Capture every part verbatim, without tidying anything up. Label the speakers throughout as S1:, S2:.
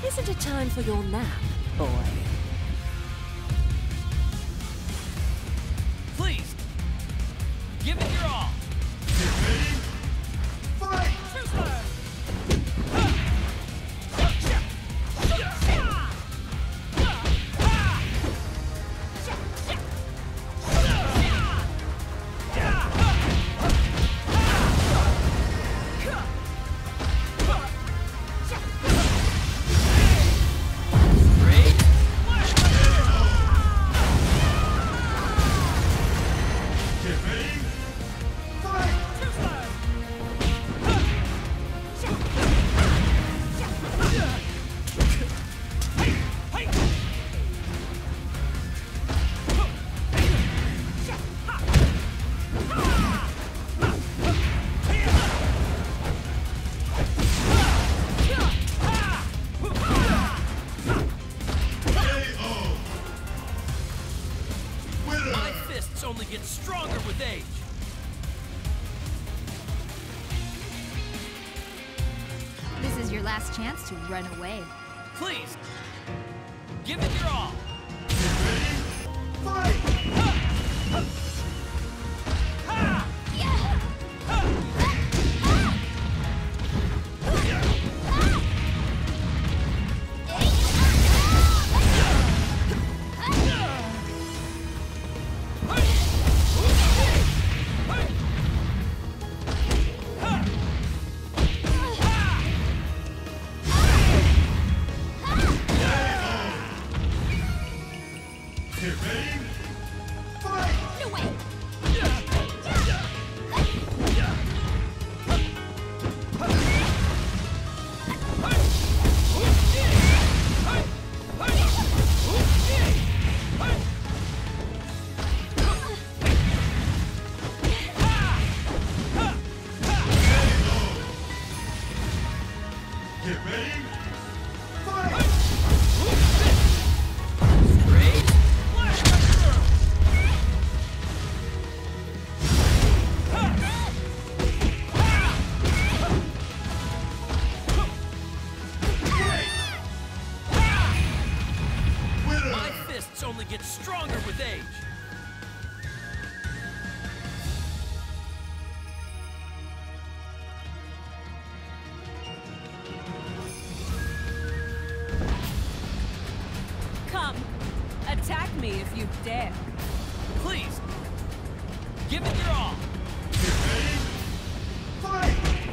S1: Isn't it time for your nap, boy?
S2: Please, give it your all.
S3: Get ready. Fight!
S2: Only gets stronger with age.
S4: This is your last chance to run away.
S2: Please, give it your all.
S3: Get ready. Fight! Get ready. Fight!
S4: No way!
S3: Get ready. Fight!
S2: My fists only get stronger with age.
S1: Come, attack me if you dare.
S2: Please, give it your all.
S3: Get ready. Fight!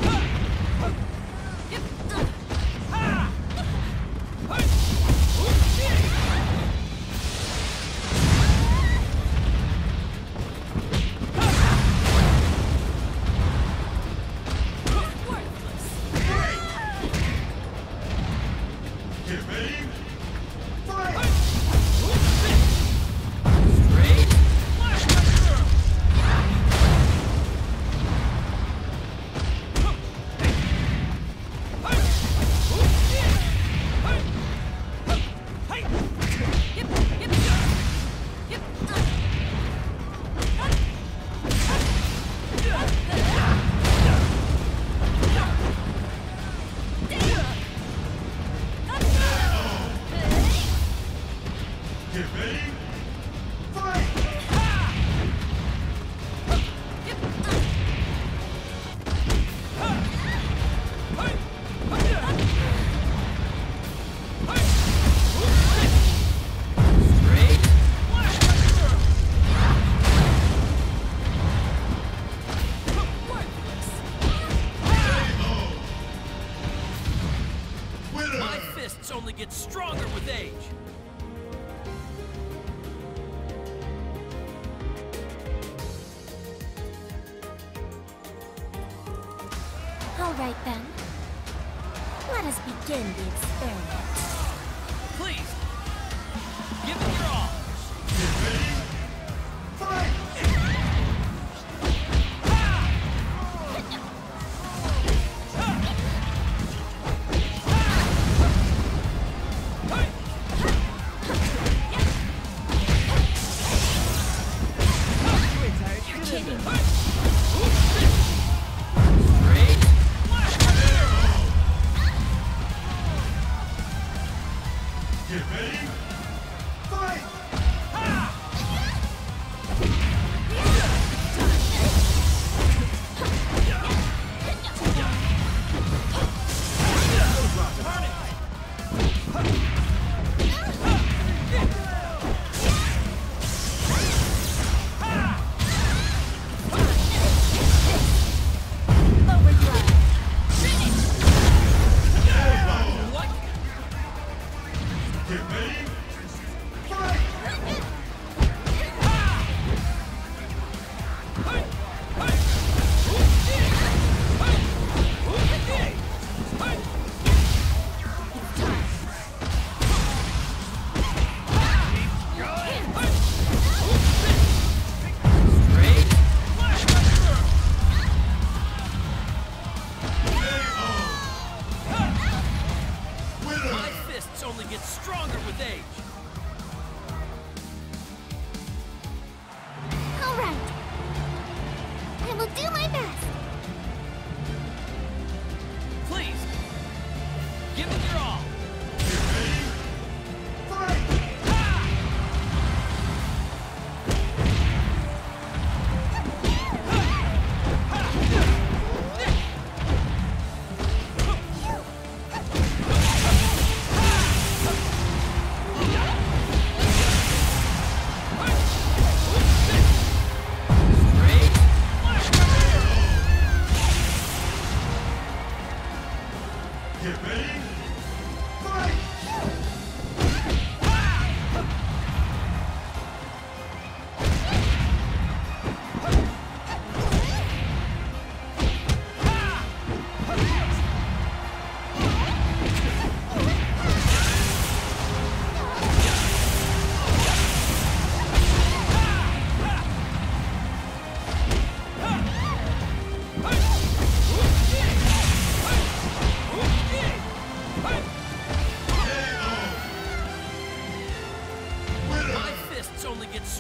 S3: Get ready. Fight! Get ready. Fight!
S2: My fists only get stronger with age.
S5: All right then. Let us begin the experiment.
S2: Please, give it your all.
S3: Get ready. Fight!
S5: You're kidding me.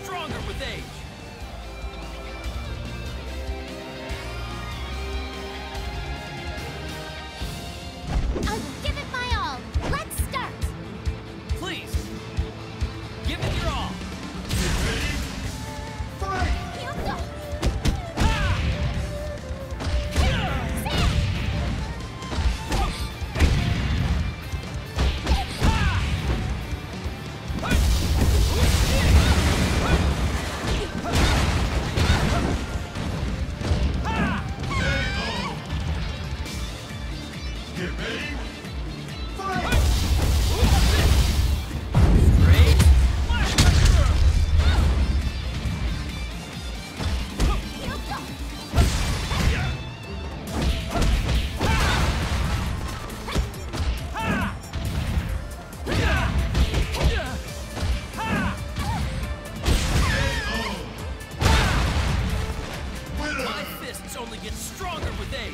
S2: stronger with age.
S5: I'll give it my all. Let's start.
S2: Please, give it your all.
S3: Get ready. Fight!
S5: Kyoko!
S3: Get ready. Fight!
S2: Straight.
S3: Winner!
S2: My fists only get stronger with age.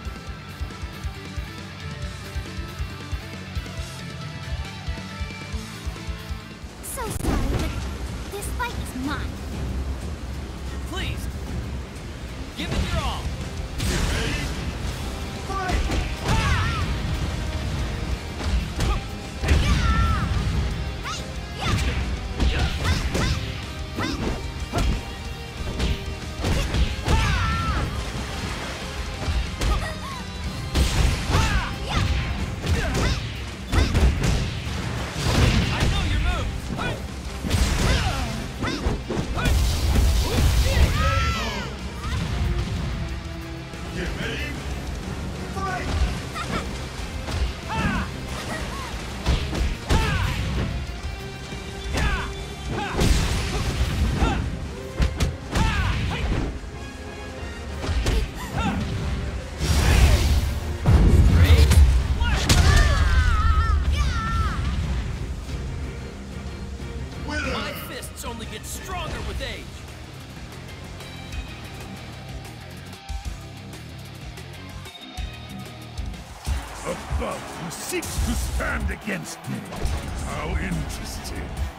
S5: So sorry, but this fight is mine.
S2: Please, give it your all.
S3: Get ready. Fight!
S2: I know your moves.
S3: Get ready. Fight! Winner!
S2: My fists only get stronger with age.
S6: A foe who seeks to stand against me. How interesting.